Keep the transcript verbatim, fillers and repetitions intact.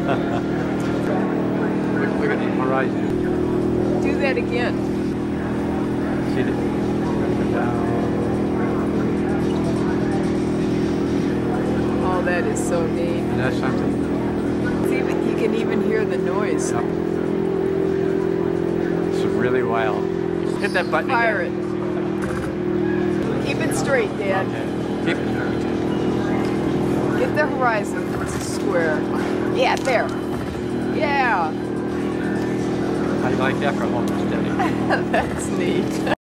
look, look at the horizon. Do that again. See it? Down. Oh, that is so neat. And that's something. It's even, you can even hear the noise. Yep. It's really wild. Hit that button Fire again. it. Keep it straight, Dad. Okay. Keep it. Get the horizon square. Yeah, there. Yeah. How do you like that for home steady? That's neat.